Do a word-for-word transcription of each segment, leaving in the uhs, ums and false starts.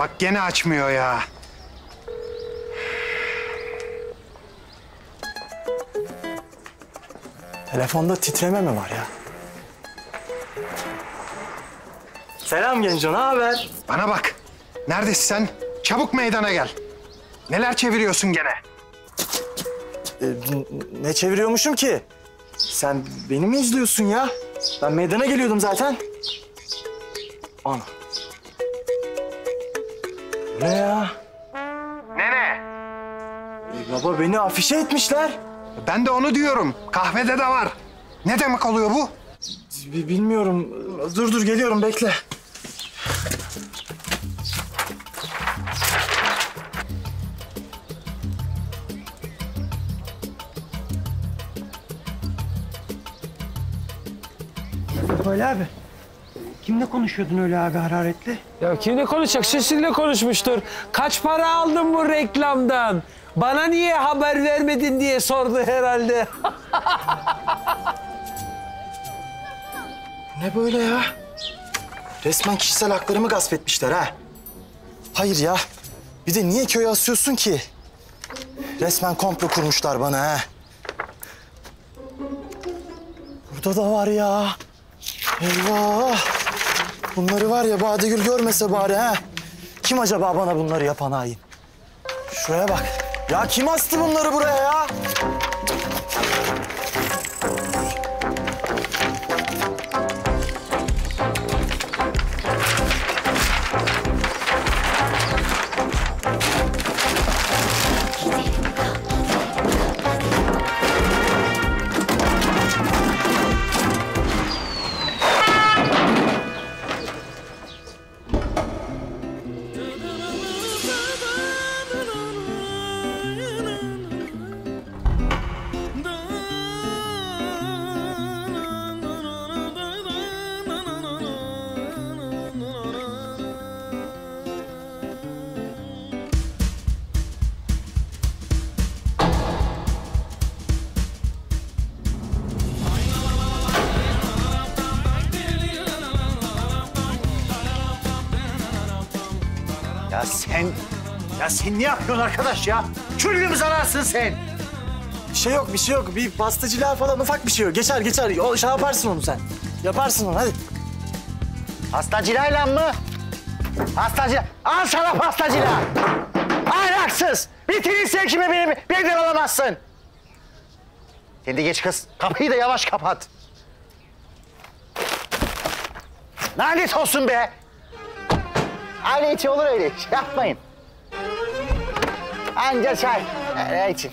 Bak gene açmıyor ya. Telefonda titreme mi var ya? Selam Genco, ne haber? Bana bak. Neredesin sen? Çabuk meydana gel. Neler çeviriyorsun gene? Ee, ne çeviriyormuşum ki? Sen beni mi izliyorsun ya? Ben meydana geliyordum zaten. Ana. Ne ya? Ne ne? Ee, baba beni afişe etmişler. Ben de onu diyorum. Kahvede de var. Ne demek oluyor bu? B- bilmiyorum. Dur dur geliyorum bekle. Ali abi, kimle konuşuyordun öyle abi hararetli? Ya kimle konuşacak? Sizinle konuşmuştur. Kaç para aldın bu reklamdan? Bana niye haber vermedin diye sordu herhalde. Ne böyle ya? Resmen kişisel haklarımı gasp etmişler ha. Hayır ya. Bir de niye köye asıyorsun ki? Resmen komplo kurmuşlar bana ha. Burada da var ya. Eyvah! Bunları var ya Badegül görmese bari ha. Kim acaba bana bunları yapan hain? Şuraya bak. Ya kim astı bunları buraya ya? Ya sen, ya sen ne yapıyorsun arkadaş ya? Küllüm zararsın sen. Bir şey yok, bir şey yok. Bir pastacılığa falan ufak bir şey yok. Geçer, geçer. O, şey yaparsın onu sen. Yaparsın onu, hadi. Pastacılayla mı? Pastacı, al sana pastacıla. Ahlaksız. Bitirin sevkimi benim, benden alamazsın. Sen de geç kız. Kapıyı da yavaş kapat. Lanet olsun be. Aile içi olur öyle. Şey yapmayın. Anca çay. Öyle için.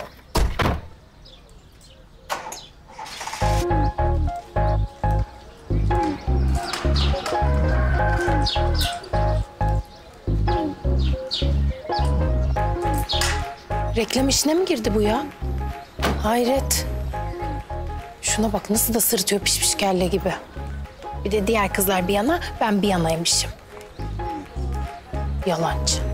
Reklam işine mi girdi bu ya? Hayret. Şuna bak nasıl da sırıtıyor pişmiş kelle gibi. Bir de diğer kızlar bir yana, ben bir yanaymışım. Yalancı.